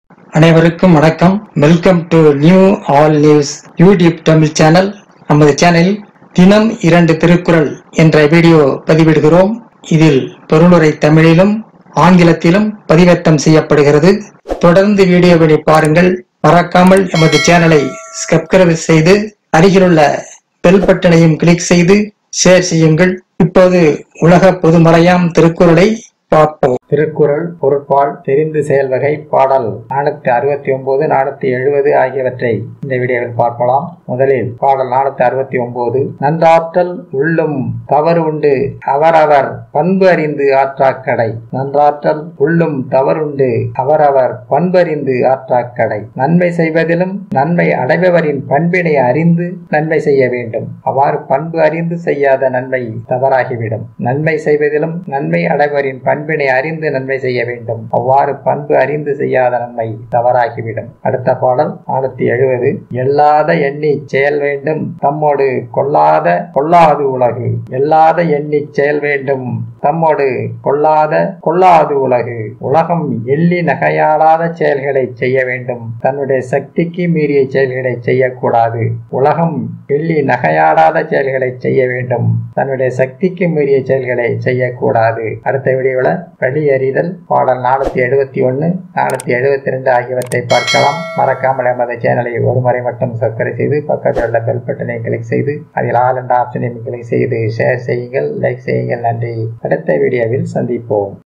அனைவருக்கும் வணக்கம். Welcome to New All News YouTube Tamil channel. நமது சேனலில் தினம் 2 திருக்குறள் என்ற வீடியோ பதிவிடுகிறோம். இதில் பொருளுரை தமிழிலும் ஆங்கிலத்திலும் பதிவேற்றம் செய்யப்படுகிறது. தொடர்ந்து வீடியோவை பாருங்கள். மறக்காமல் எமது சேனலை சப்ஸ்கிரைப் செய்து அருகிலுள்ள பெல் பட்டனையும் கிளிக் செய்து ஷேர் செய்யுங்கள். இப்போது உலக பொதுமறையாம் திருக்குறளை பார்ப்போம். திருக்குறள் பொருட்பால் தெரிந்து செயல்வகை பாடல் 469 470 ஆகியவற்றை இந்த வீடியோவில் பார்க்கலாம். முதலில் பாடல் 469. நன்றாற்றல் உள்ளும் தவறு உண்டு அவரவர் பண்பு அறிந்து ஆற்றாக்கடை. நன்றாற்றல் உள்ளும் தவறுண்டு அவரவர் பண்பறிந்து ஆற்றாக்கடை. நன்மை செய்வதிலும் நன்மை அடைபவரின் பண்பினை அறிந்து நன்மை செய்ய வேண்டும். அவ்வாறு பண்பு அறிந்து செய்யாத நன்மை தவறாகிவிடும். நன்மை செய்வதிலும் நன்மை அடைபவரின் பண்பினை அறிந்து நன்மை செய்ய வேண்டும். அவ்வாறு பண்பு அறிந்து செய்யாத நன்மை தவறாகிவிடும். அடுத்த பாடல் 470. எல்லாத எண்ணி செயல் வேண்டும் தம்மோடு கொள்ளாது உலகு. எல்லாத எண்ணி செயல் வேண்டும் தம்மோடு கொள்ளாது உலகு. உலகம் எள்ளி நகையாடாத செயல்களை செய்ய வேண்டும். தன்னுடைய சக்திக்கு மீறிய செயல்களை செய்யக்கூடாது. உலகம் எள்ளி நகையாடாத செயல்களை செய்ய வேண்டும். தன்னுடைய சக்திக்கு மீறிய செயல்களை செய்யக்கூடாது. அடுத்த வீடியோவில் வெளியறிதல் பாடல் 471 472 ஆகியவற்றை பார்க்கலாம். மறக்காமல் எமது சேனலை ஒரு முறை மட்டும் சப்ஸ்கிரைப் செய்து பக்கத்தில் உள்ள பெல் பட்டனை கிளிக் செய்து அதில் ஆல் என்ற ஆப்ஷனை கிளிக் செய்து ஷேர் செய்யுங்கள், லைக் செய்யுங்கள். நன்றி. அடுத்த வீடியோவில் சந்திப்போம்.